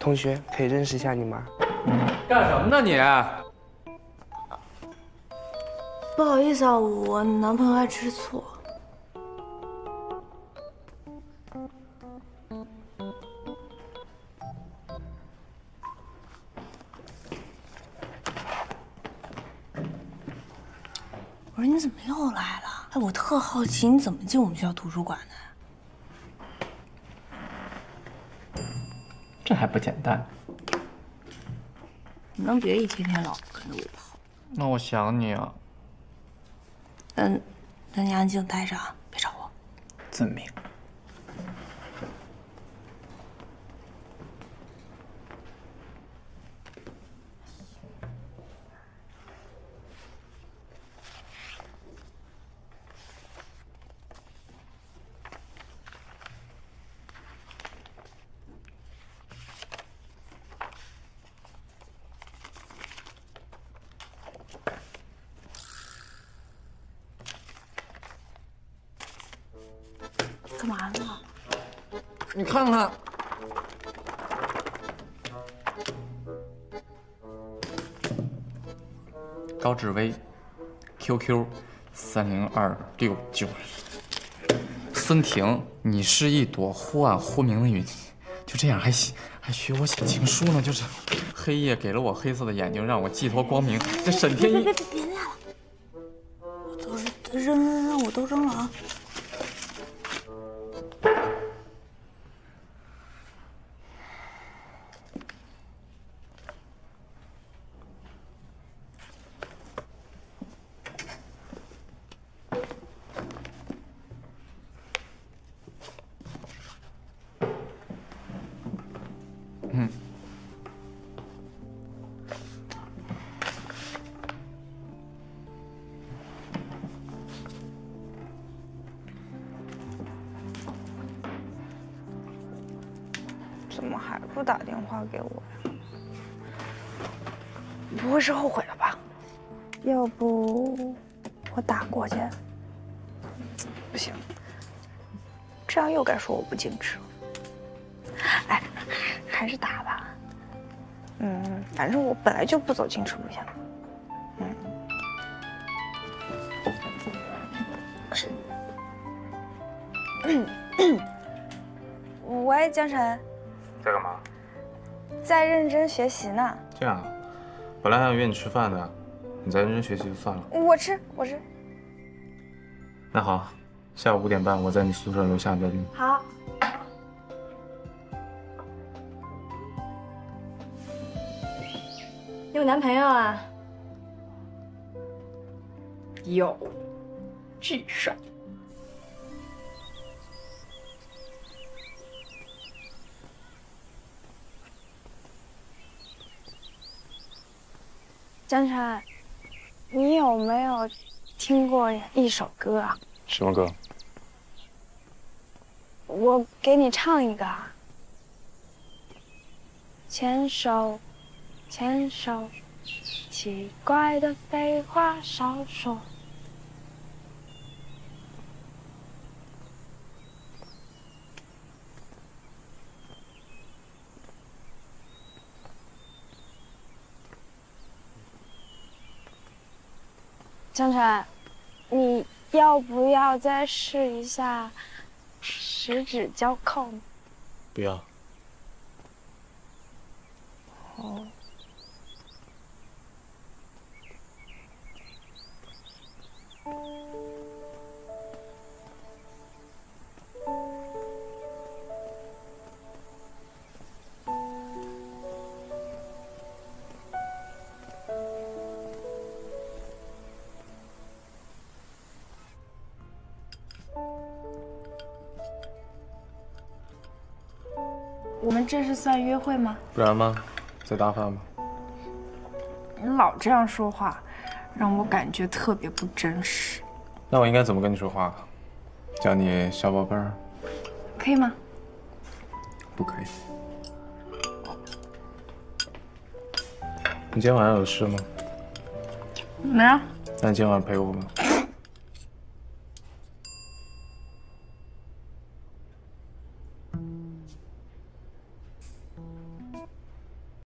同学，可以认识一下你吗？ 干什么呢你？ 不好意思啊，我男朋友爱吃醋。我说你怎么又来了？哎，我特好奇你怎么进我们学校图书馆的？ 这还不简单？ 你能别一天天老跟着我跑？ 那我想你啊。 那你安静待着啊，别吵我。 遵命。 干嘛呢？ 你看看，高志威 ，QQ 302690。孙婷，你是一朵忽暗忽明的云，就这样还学我写情书呢？就是黑夜给了我黑色的眼睛，让我寄托光明。这沈天一， 别念了，我都扔，我都扔了啊。 怎么还不打电话给我呀？不会是后悔了吧？要不我打过去？不行，这样又该说我不矜持了。哎，还是打吧。反正我本来就不走矜持路线。喂，江晨。 在干嘛？ 在认真学习呢。 这样啊，本来还想约你吃饭的，你再认真学习就算了。 我吃。 那好，下午5点半我在你宿舍楼下等你。 好。 你有男朋友啊？ 有，巨帅。江晨，你有没有听过一首歌啊？ 什么歌？ 我给你唱一个。牵手，牵手，奇怪的废话少说。江晨，你要不要再试一下十指交扣呢？ 不要。 哦。 我们这是算约会吗？ 不然吗？再搭饭吧。 你老这样说话，让我感觉特别不真实。 那我应该怎么跟你说话？叫你小宝贝儿？ 可以吗？ 不可以。你今天晚上有事吗？ 没有。 那你今天晚上陪我吧。